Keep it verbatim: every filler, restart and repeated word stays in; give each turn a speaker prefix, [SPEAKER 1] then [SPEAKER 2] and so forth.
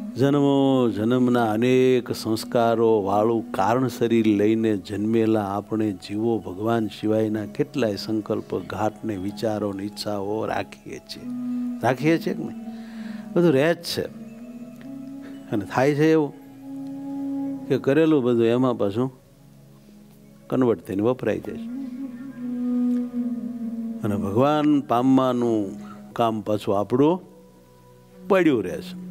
[SPEAKER 1] જન્મો જન્મના અનેક સંસ્કારો વાળું કારણ શરીર લઈને જન્મેલા આપણે જીવો ભગવાન સિવાયના કેટલાય સંકલ્પ ઘાટને વિચારો ને ઈચ્છાઓ રાખીએ છીએ રાખીએ છીએ કે નહીં? બધું રહે જ છે. અને થાય છે એવું કે કરેલું બધું એમાં પાછું કન્વર્ટ થઈને વપરાઈ જાય છે. અને ભગવાન પામવાનું કામ પાછું આપણું પડ્યું રહે છે.